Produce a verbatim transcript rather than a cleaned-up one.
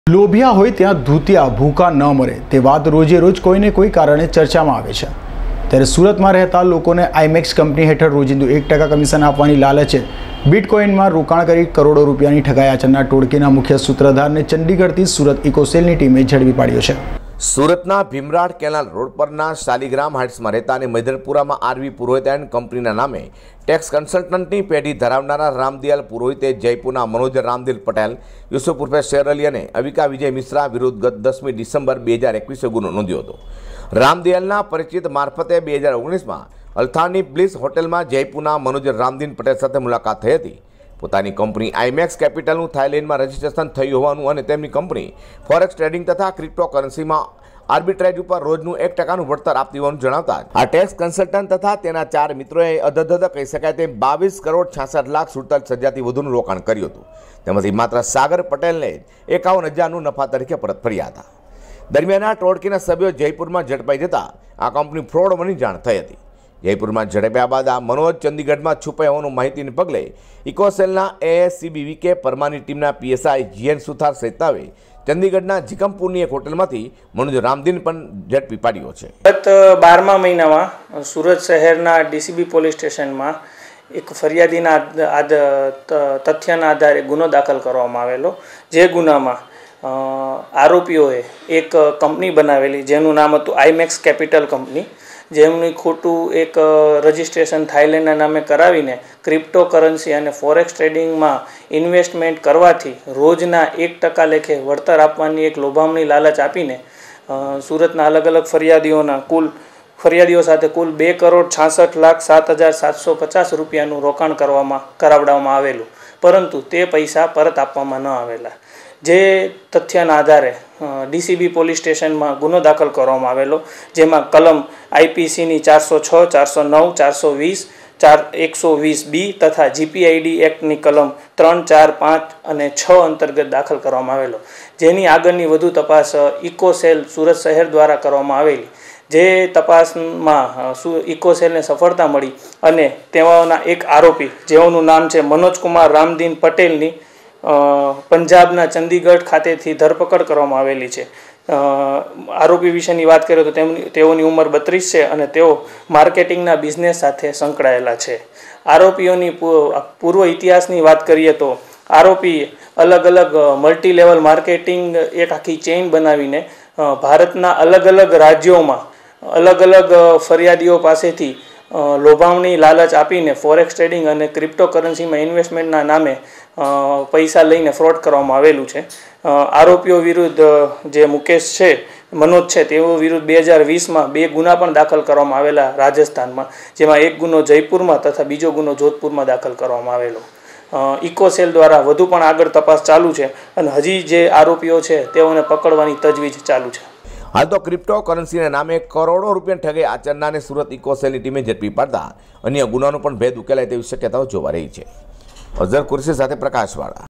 લોભિયા હોય ત્યાં ધૂતિયા ભૂખા ન મરે તે વાત રોજે રોજ કોઈને કોઈ કારણે ચર્ચામાં આવે છે। ત્યારે સુરતમાં રહેતા લોકોને આઈમેક્સ કંપની હેઠળ રોજિંદુ એક ટકા કમિશન આપવાની લાલચે બિટકોઇનમાં રોકાણ કરી કરોડો રૂપિયાની ઠગાઈ આચરનાર ટોળકીના મુખ્ય સૂત્રધારને ચંડીગઢથી સુરત ઇકોસેલની ટીમે ઝડપી પાડ્યો છે। સુરતના ભીમરાડ કેનાલ રોડ પરના શાલીગ્રામ હાઇટ્સમાં રહેતા અને મૈદરપુરામાં આરવી પુરોહિત એન્ડ કંપનીના નામે ટેક્સ કન્સલ્ટન્ટની પેઢી ધરાવનારા રામદિયાલ પુરોહિતે જયપુરના મનોજ રામદિલ પટેલ, યુસુફ ઉર્ફે શેર અલી અને અવિકા વિજય મિશ્રા વિરુદ્ધ ગત દસમી ડિસેમ્બર બે હજાર એકવીસે ગુનો નોંધ્યો હતો। રામદિયાલના પરિચિત મારફતે બે હજાર ઓગણીસમાં અલથાની બ્લિસ હોટેલમાં જયપુરના મનોજ રામદિન પટેલ સાથે મુલાકાત થઈ હતી। પોતાની કંપની આઈમેક્સ કેપિટલનું થાઇલેન્ડમાં રજીસ્ટ્રેશન થયું હોવાનું અને તેમની કંપની ફોરેક્સ ટ્રેડિંગ તથા ક્રિપ્ટોકરન્સીમાં આર્બિટ્રેજ ઉપર રોજનું એક ટકાનું વળતર આપતી હોવાનું જણાવતા આ ટેક્સ કન્સલ્ટન્ટ તથા તેના ચાર મિત્રોએ અધધધ કહી શકાય તેમ બાવીસ કરોડ છાસઠ લાખ સુડતાલીસ હજારથી વધુનું રોકાણ કર્યું હતું। તેમાંથી માત્ર સાગર પટેલને એકાવન હજારનું નફા તરીકે પરત ફર્યા હતા। દરમિયાન આ ટોળકીના સભ્યો જયપુરમાં ઝડપાઈ જતા આ કંપની ફ્રોડ હોવાની જાણ થઈ હતી। જયપુરમાં ઝડપ્યા બાદ આ મનોજ ચંદીગઢમાં છુપાયા હોવાનું માહિતીને પગલે ઇકોસેલના એએસસીબી વીકે પરમાની ટીમના પીએસઆઈ જીએન સુથાર સહિતનાએ ચંદીગઢના જીકમપુરની એક હોટલમાંથી મનોજ રામદિન પણ ઝડપી પાડ્યો છે। ગત બારમા મહિનામાં સુરત શહેરના ડીસીબી પોલીસ સ્ટેશનમાં એક ફરિયાદીના આદ તથ્યના આધારે ગુનો દાખલ કરવામાં આવેલો, જે ગુનામાં આરોપીઓએ એક કંપની બનાવેલી જેનું નામ હતું આઈમેક્સ કેપિટલ કંપની, જેમનું ખોટું એક રજિસ્ટ્રેશન થાઇલેન્ડના નામે કરાવીને ક્રિપ્ટો કરન્સી અને ફોરેક્સ ટ્રેડિંગમાં ઇન્વેસ્ટમેન્ટ કરવાથી રોજના એક ટકા લેખે વળતર આપવાની એક લોભામણી લાલચ આપીને સુરતના અલગ અલગ ફરિયાદીઓના કુલ ફરિયાદીઓ સાથે કુલ બે કરોડ છાસઠ લાખ સાત હજાર સાતસો પચાસ રૂપિયાનું રોકાણ કરવામાં કરાવડાવવામાં આવેલું, પરંતુ તે પૈસા પરત આપવામાં ન આવેલા। જે તથ્યના આધારે ડીસીબી પોલીસ સ્ટેશનમાં ગુનો દાખલ કરવામાં આવેલો, જેમાં કલમ આઈપીસીની ચારસો છ, ચારસો નવ, ચારસો વીસ, ચાર એકસો વીસ બી તથા જીપીઆઈડી એક્ટની કલમ ત્રણ, ચાર, પાંચ અને છ અંતર્ગત દાખલ કરવામાં આવેલો, જેની આગળની વધુ તપાસ ઇકોસેલ સુરત શહેર દ્વારા કરવામાં આવેલી। જે તપાસમાં ઇકોસેલને સફળતા મળી અને તેમાંના એક આરોપી જેઓનું નામ છે મનોજ કુમાર રામદીન પટેલની પંજાબના ચંદીગઢ ખાતેથી ધરપકડ કરવામાં આવેલી છે। આરોપી વિશેની વાત કરીએ તો તેમની તેઓની ઉંમર બત્રીસ છે અને તેઓ માર્કેટિંગના બિઝનેસ સાથે સંકળાયેલા છે। આરોપીઓની પૂર્વ ઇતિહાસની વાત કરીએ તો આરોપી અલગ અલગ મલ્ટી લેવલ માર્કેટિંગ એક આખી ચેઇન બનાવીને ભારતના અલગ અલગ રાજ્યોમાં અલગ અલગ ફરિયાદીઓ પાસેથી લોભામણી લાલચ આપીને ફોરેક્સ ટ્રેડિંગ અને ક્રિપ્ટો કરન્સીમાં ઇન્વેસ્ટમેન્ટના નામે પૈસા લઈને ફ્રોડ કરવામાં આવેલું છે। આરોપીઓ વિરુદ્ધ જે મુકેશ છે, મનોજ છે, તેઓ વિરુદ્ધ બે હજાર વીસમાં બે ગુના પણ દાખલ કરવામાં આવેલા રાજસ્થાનમાં, જેમાં એક ગુનો જયપુરમાં તથા બીજો ગુનો જોધપુરમાં દાખલ કરવામાં આવેલો। ઇકોસેલ દ્વારા વધુ પણ આગળ તપાસ ચાલુ છે અને હજી જે આરોપીઓ છે તેઓને પકડવાની તજવીજ ચાલુ છે। હાલ તો ક્રિપ્ટો કરન્સીના નામે કરોડો રૂપિયા ઠગે આચરનારને સુરત ઇકોસેલની ટીમે ઝડપી પાડતા અન્ય ગુનાનો પણ ભેદ ઉકેલાય તેવી શક્યતાઓ જોવા રહી છે। અઝર કુરશી સાથે પ્રકાશવાળા।